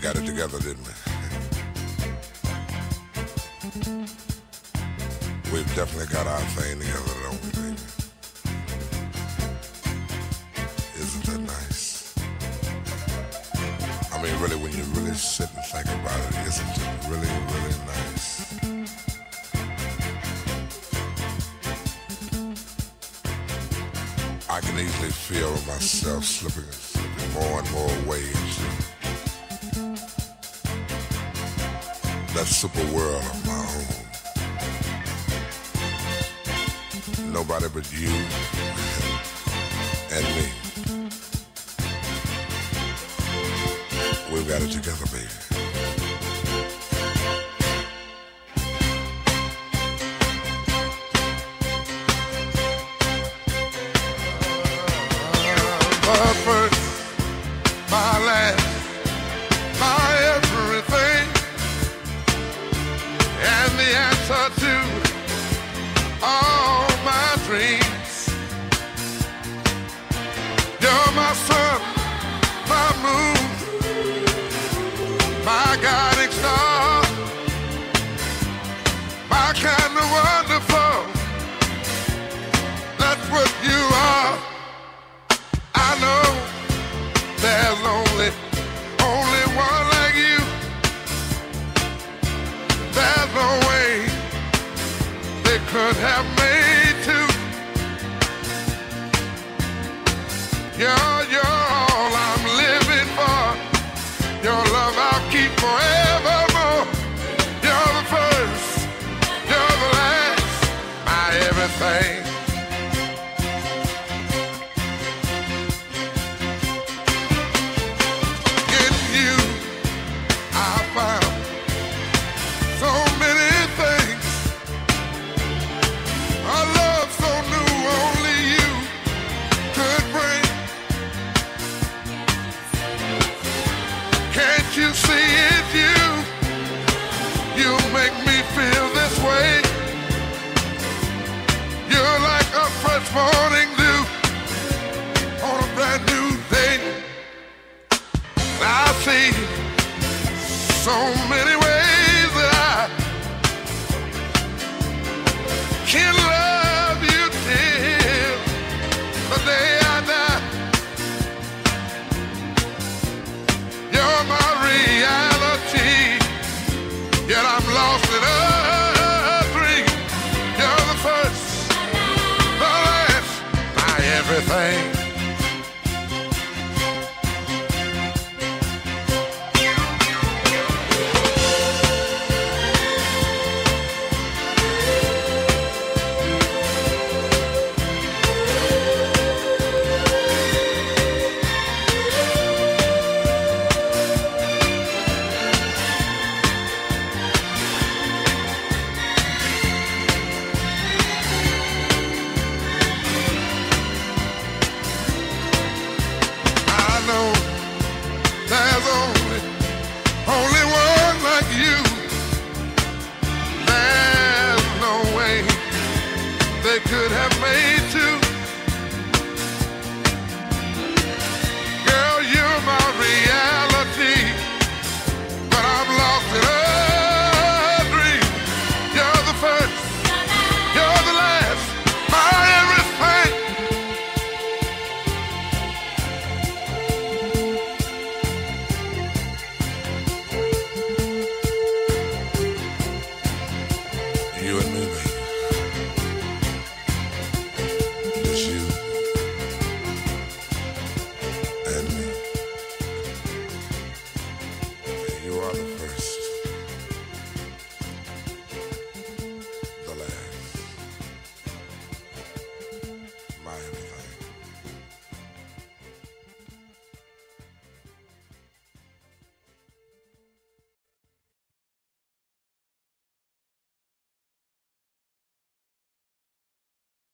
got it together, didn't we? We've definitely got our thing together, don't we, baby? Isn't that nice? I mean, really, when you really sit and think about it, isn't it really, really nice? I can easily feel myself slipping more and more waves. That super world of my own. Nobody but you and me. We've got it together, baby. My first, my last, my everything, and the answer to all my dreams. You're my sun, my moon, my guiding star, my kind of wonderful. That's what you are. I know there's only one like you. There's no way they could have made two. You're all I'm living for. Your love I'll keep forevermore. You're the first, you're the last, my everything. In you I found so many things. A love so new only you could bring. Can't you see it, you? You make me feel this way. You're like a fresh morning dew on a brand new day. I see so many